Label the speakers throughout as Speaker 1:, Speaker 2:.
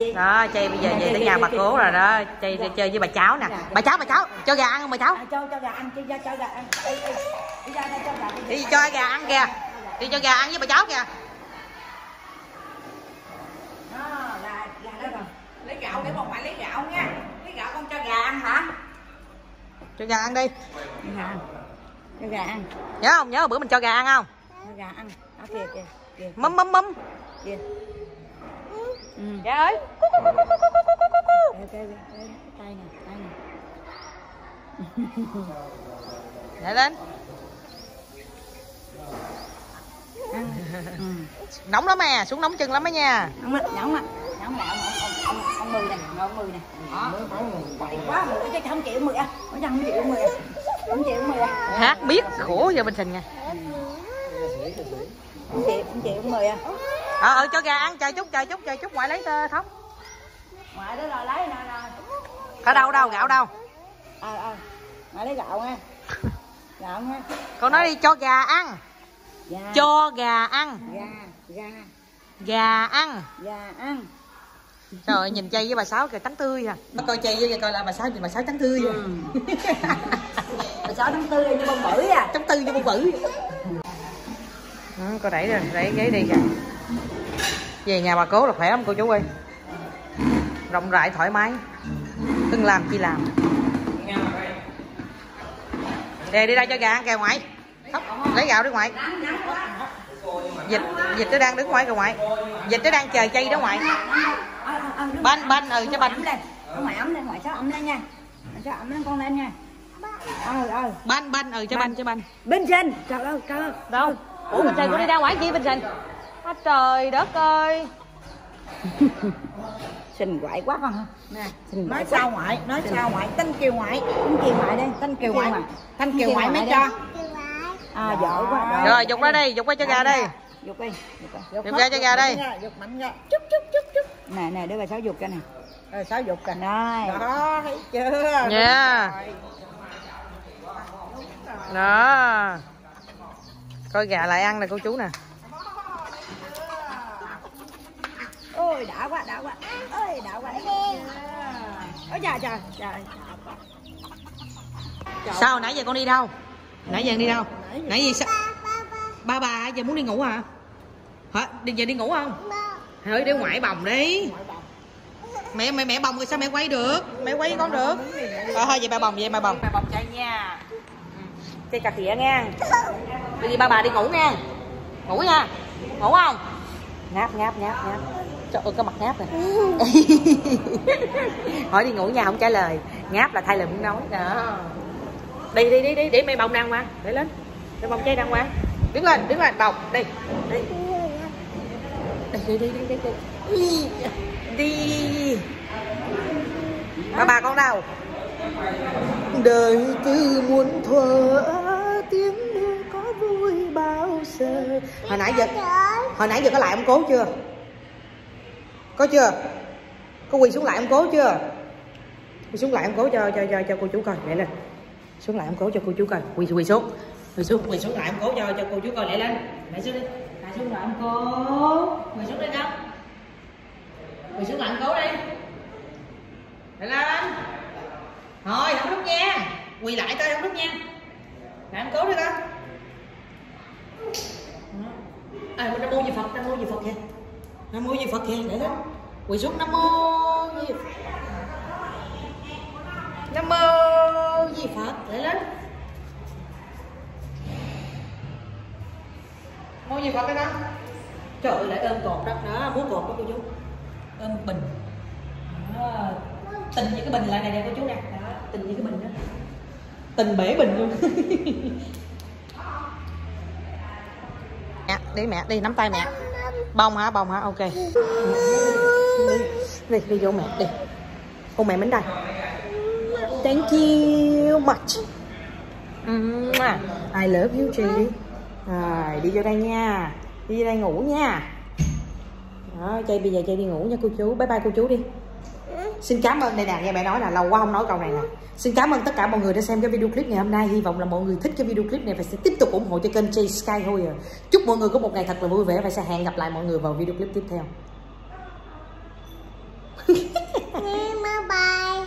Speaker 1: Đó, Chay bây giờ về tới nhà bà cố rồi đó. Chay chơi với bà cháu nè. Bà cháu cho gà ăn không bà cháu?
Speaker 2: Cho gà ăn, cho gà ăn.
Speaker 1: Đi cho gà ăn kìa. Đi cho gà ăn với bà cháu kìa.
Speaker 2: Gà đó rồi. Lấy gạo để một ngoại lấy gạo nha. Lấy gạo con cho gà ăn hả?
Speaker 1: Cho gà ăn đi.
Speaker 2: Cho gà ăn.
Speaker 1: Nhớ không? Nhớ bữa mình cho gà ăn không?
Speaker 2: Cho gà ăn. Đó kìa.
Speaker 1: Mâm.
Speaker 2: Kìa.
Speaker 1: Gà ơi.
Speaker 2: Tay nè.
Speaker 1: Lại lên. Nóng lắm à, xuống nóng chân lắm á nha.
Speaker 2: Nóng lắm. Nóng lẹ ông 10 nè, ông 10 nè. Đó. Quá mà không chịu 10 à. Không chịu 10 à. Không chịu 10 à.
Speaker 1: Hát biết khổ giờ Bình Thình nha.
Speaker 2: Không chịu 10 à.
Speaker 1: Cho gà ăn, chờ chút ngoại lấy thóc.
Speaker 2: Ngoại đó là lấy nè.
Speaker 1: Ở đâu gạo đâu?
Speaker 2: Ngoại lấy gạo nha. Gạo nha.
Speaker 1: Con nói đi cho gà ăn. Cho gà ăn. Gà ăn. Trời ơi, nhìn Chay với bà Sáu kìa trắng tươi à. Nó coi Chay với coi là bà Sáu nhìn bà Sáu trắng tươi à.
Speaker 2: Bà Sáu trắng tươi như bông bưởi à.
Speaker 1: Trắng tươi như bông bưởi. Cô đẩy ghế đi kìa. Về nhà bà cố là khỏe lắm cô chú ơi. Rộng rãi thoải mái. Đừng làm chi làm. Để đi đây cho gà ăn kìa ngoại. Lấy gạo đi ngoại. Dịch nó đang đứng ngoài kìa ngoại. Dịch nó đang chờ Chay đó ngoại. Banh cho banh
Speaker 2: lên. Ngoại ấm lên, ngoại cho ấm lên nha. Cho ấm lên con lên nha.
Speaker 1: Banh cho banh.
Speaker 2: Bình Sinh, trời ơi.
Speaker 1: Đâu? Ủa Bình Sinh con đi ra ngoài chi Bình Sinh? Trời đất ơi.
Speaker 2: Xinh quậy quá con. Nè,
Speaker 3: nói sao ngoại, Thanh Kiều ngoại
Speaker 2: đây,
Speaker 3: Thanh Kiều ngoại mới cho.
Speaker 2: Giỏi quá.
Speaker 1: Rồi dục ra đi, dục ra cho gà đi.
Speaker 2: Dục đi.
Speaker 1: Dục ra cho gà đi.
Speaker 3: Dục mạnh ra. Chút.
Speaker 2: Nè, đưa bà Sáu dục cho nè.
Speaker 3: Rồi Sáu dục kìa.
Speaker 2: Rồi.
Speaker 3: Đó, thấy chưa?
Speaker 1: Nha. Đó. Coi gà lại ăn nè cô chú nè.
Speaker 2: Ôi đã quá. Ôi đã quá. Ôi trời.
Speaker 1: Sao nãy giờ con đi đâu? Nãy giờ sao? Bà giờ muốn đi ngủ hả? Hả? Giờ đi ngủ không? Thôi để ngoại bồng đi. Mẹ bồng rồi sao mẹ quay được? Mẹ quay con được. Thôi vậy bà bồng. Bà bồng Chay nha. Chay cà khịa nha. Bây giờ bà đi ngủ nha. Ngủ nha. Ngủ không? Ngáp. Trời ơi cái mặt ngáp này. Hỏi đi ngủ nha không trả lời. Ngáp là thay lời muốn nói. Đó. Đi để mẹ bồng đàng hoàng. Để lên. Để bồng Chay đàng hoàng. Đứng lên bồng. Đi. Đi. Bà con đâu? Đời cứ muôn thuở tiếng mưa có vui bao giờ. Hồi nãy giờ có lại ông cố chưa? Có chưa? Có quỳ xuống lại ông cố chưa? Quỳ xuống lại ông cố cho cô chú coi. Lại lên. Xuống lại ông cố cho cô chú coi. Quỳ xuống lại ông cố cho cô chú coi. Lại lên. Lại xuống đi. Lại xuống lại ông cố. Quỳ xuống đi đâu? Quỳ xuống lại ông cố đi. Lại lên. Thôi không rút nha. Quỳ lại coi không rút nha. Lại ông cố đi con. Nam mô Di Phật kìa. Nam mô Di Phật kìa, để lên. Quỳ xuống Nam mô Di Phật. Nam mô Di Phật, để lên. Mô Di Phật cái đó. Trời ơi lại ôm cột đó, muốn cột đó cô chú. Ôm bình. Đó. Tình như cái bình lại này cô chú nè. Đó, tình như cái bình đó. Tình bể bình luôn. Mẹ đi nắm tay mẹ. Bông hả? Ok. Đi vô mẹ đi. Con mẹ đến đây. Thank you much. I love you chị. Rồi đi vô đây nha. Đi vô đây ngủ nha. Đó, bây giờ Chay đi ngủ nha cô chú. Bye bye cô chú đi. Xin cảm ơn đây nè, nghe mẹ nói là lâu quá không nói câu này nè. Xin cảm ơn tất cả mọi người đã xem cái video clip ngày hôm nay. Hy vọng là mọi người thích cái video clip này và sẽ tiếp tục ủng hộ cho kênh Chay Sky Warrior. Chúc mọi người có một ngày thật là vui vẻ và sẽ hẹn gặp lại mọi người vào video clip tiếp theo.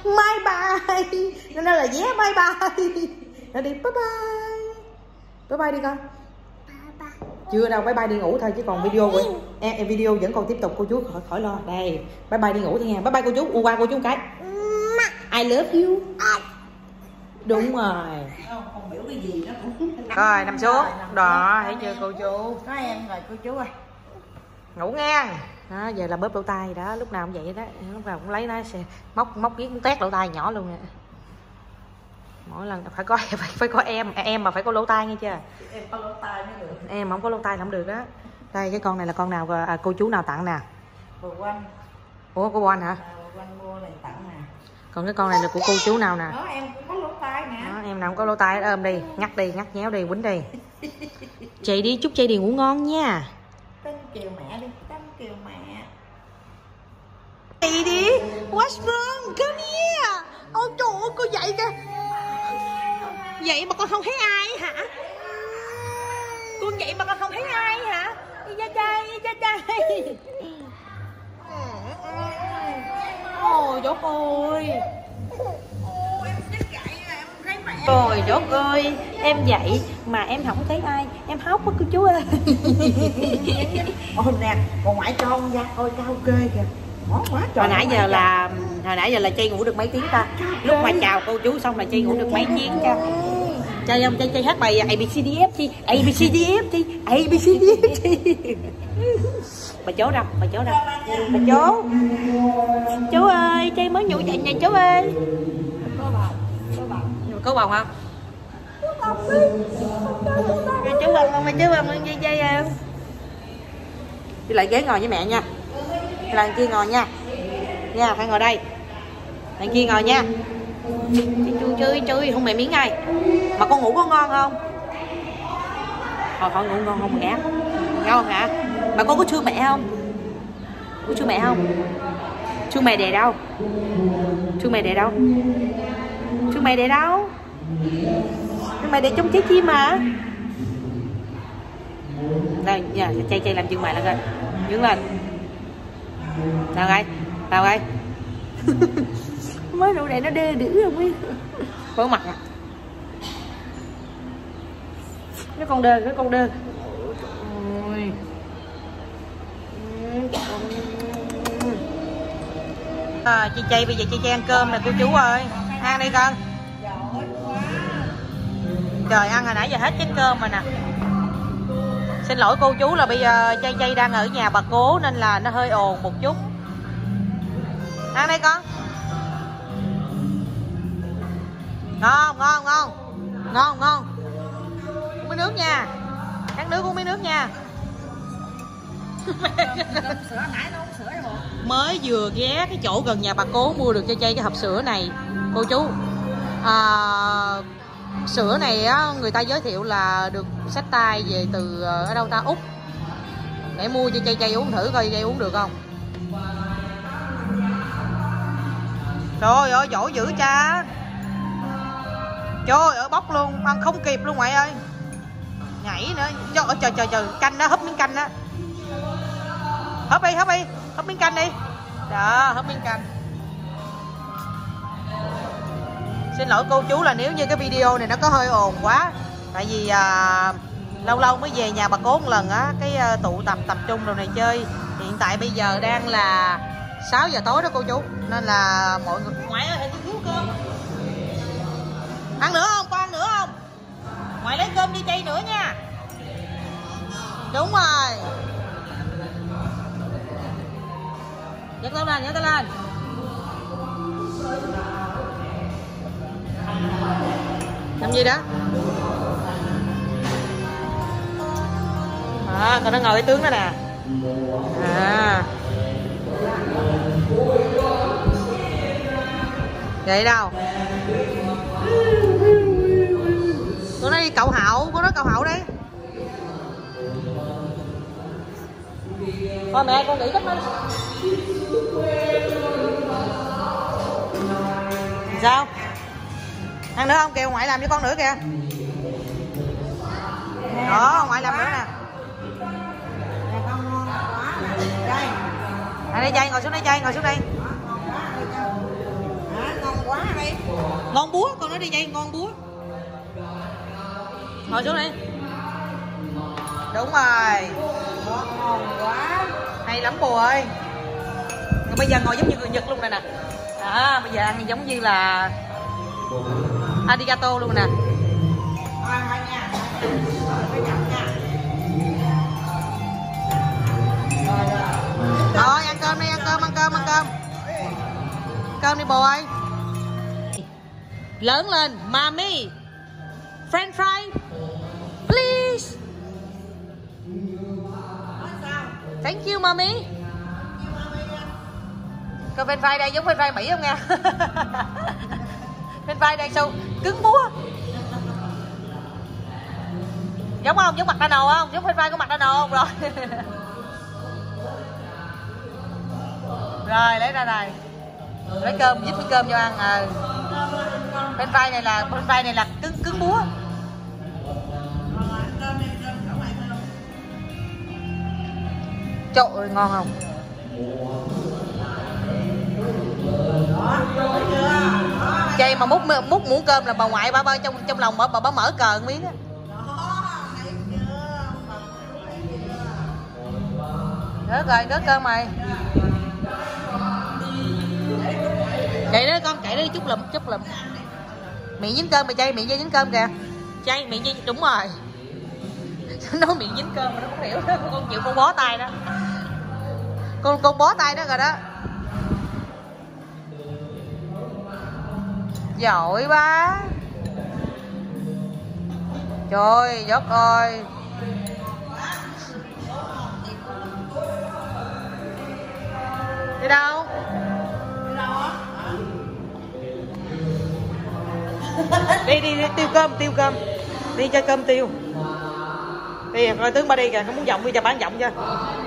Speaker 1: bye bye. Nó nói là vé bye bye. Nó đi bye bye. Bye bye đi con. Chưa đâu, bye bye đi ngủ thôi chứ còn video của em video vẫn còn tiếp tục, cô chú khỏi lo. Đây, bye bye đi ngủ thôi nha. Bye bye cô chú, qua cô chú một cái. I love you. Đúng rồi.
Speaker 3: Không biểu cái gì đó cũng.
Speaker 1: Rồi nằm xuống. Đó, thấy chưa cô chú?
Speaker 3: Có em rồi cô chú ơi.
Speaker 1: Ngủ ngang. Đó, giờ là bóp lỗ tai đó, lúc nào cũng vậy đó, lúc nào cũng lấy nó sẽ móc viết tét lỗ tai nhỏ luôn nè. Mỗi lần phải có em mà phải có lỗ tai nghe chưa?
Speaker 3: Em có lỗ tai mới được.
Speaker 1: Em không có lỗ tai không được đó. Đây cái con này là con nào cô chú nào tặng nè?
Speaker 3: Bồ Quanh.
Speaker 1: Ủa cô Quanh hả?
Speaker 3: Bồ Quanh mua này tặng nè.
Speaker 1: Còn cái con này là của cô chú nào nè?
Speaker 3: Đó em cũng có lỗ tai nè.
Speaker 1: Đó, em nào cũng có lỗ tai, ôm đi, ngắt nhéo đi, quýnh đi. Chị đi, chúc chị đi ngủ ngon nha.
Speaker 3: Tân kiều mẹ đi, tân kiều mẹ.
Speaker 1: Chị đi, what's wrong? Come here. Ôi trời ơi, cô dậy kìa. Vậy mà con không thấy ai hả? Con vậy mà con không thấy ai hả? Đi ra trai. Ôi dốt ơi. Trời đất ơi, em dậy mà em không thấy ai, em hóc quá cô chú ơi.
Speaker 3: Ôi nè, còn ngoại cho con ra coi cao kê kìa. Quá trời.
Speaker 1: Hồi nãy giờ là Chi ngủ được mấy tiếng ta? Lúc mà chào cô chú xong là Chi ngủ được mấy tiếng cho? Chơi không? Chơi hát bài ABCDF Chi. ABCDF Chi. ABCDF Chi. Bà chố đâu? Bà chố đâu? Bà chố. Chú ơi, Chi mới nhủ dậy nè chú ơi. Có bầu không? Chú bồng không? Chú bồng không? Dây không? Đi lại ghế ngồi với mẹ nha. Lần kia ngồi nha. Nha, phải ngồi đây. Lần kia ngồi nha. Chui không mẹ miếng ngay. Mà con ngủ có ngon không? Thôi ngủ ngon không mà gạt. Ngon hả? Mà con có thương mẹ không? Có thương mẹ không? Thương mẹ đè đâu? Thương mẹ đè đâu? Thương mẹ đè đâu? Thương mẹ đè trong trái chim mà. Đây nha, chay làm chân mày lên coi. Đứng lên. Nào đây. Mới nụ này nó đê đữ không biết. Có mặt à? Cái con đơ. Ôi. Chị Chay bây giờ chị Chay ăn cơm nè cô chú ơi. Ăn đi con. Trời, ăn hồi nãy giờ hết chén cơm rồi nè. Xin lỗi cô chú là bây giờ Chay đang ở nhà bà cố nên là nó hơi ồn một chút. Ăn đây con. Ngon. Uống miếng nước nha. Cắt nước uống miếng nước nha. Mới vừa ghé cái chỗ gần nhà bà cố mua được cho Chay cái hộp sữa này cô chú. Sữa này á, người ta giới thiệu là được xách tay về từ ở đâu ta, Úc, để mua cho Chay uống thử coi Chay uống được không. Trời ơi dỗ dữ cha. Trời ơi bóc luôn, ăn không kịp luôn ngoại ơi. Nhảy nữa. Trời canh đó, húp miếng canh đó. Húp đi, húp miếng canh đi. Đó, húp miếng canh. Xin lỗi cô chú là nếu như cái video này nó có hơi ồn quá. Tại vì lâu mới về nhà bà cố một lần á, cái tụ tập trung đồ này chơi. Hiện tại bây giờ đang là 6 giờ tối đó cô chú. Nên là mọi người ngoại ơi, thiếu cơm. Ăn nữa không? Con ăn nữa không? Ngoại lấy cơm đi Chay nữa nha. Đúng rồi. Nhấc tay lên. Làm gì đó? Còn nó ngồi cái tướng đó nè. Vậy đâu? Con nói đi cậu Hậu, con nói cậu Hậu đi. Thôi mẹ con nghĩ cách nó. Sao? Ăn nữa không? Kìa ngoại làm cho con nữa kìa. Đó, ngoại làm nữa nè. Đây Chay, ngồi xuống đây Chay, ngồi xuống đây.
Speaker 3: quá đi.
Speaker 1: Ngon búa, con nói đi dây ngon búa. Ngồi xuống đi. Đúng rồi.
Speaker 3: Ngon quá.
Speaker 1: Hay lắm bồ ơi. Bây giờ ngồi giống như người Nhật luôn này nè. Đó, bây giờ ăn giống như là arigato luôn nè.
Speaker 3: Thôi nha. Phải chậm nha.
Speaker 1: Thôi ăn cơm đi, ăn cơm. Cơm đi bồ ơi. Lớn lên, mommy. French fry. Please. Thank you mommy. Cơm French fry đây giống French fry Mỹ không nha. French fry đây sâu cứng búa. Giống không? Giống McDonald's không? Giống French fry của McDonald's không? Rồi. Rồi lấy ra này. Lấy cơm, giúp cái cơm cho ăn. French fry này là cứng búa. Trời ơi ngon không? Chay mà múc muỗng cơm là bà ngoại bà trong lòng bà mở cờ một miếng á. Rớt rồi, rớt cơm mày. Chạy đó con, chạy đó chút lụm. Miệng dính cơm mày Chay, miệng dính cơm kìa. Chay, miệng dính, đúng rồi. Nói miệng dính cơm mà nó không hiểu đó. Con chịu con bó tay đó. Con bó tay đó rồi đó. Giỏi ba. Trời đất ơi. Đi đâu? Đi tiêu cơm. Đi cho cơm tiêu. Đi coi tướng ba đi kìa, nó muốn vọng đi cho bán vọng cho.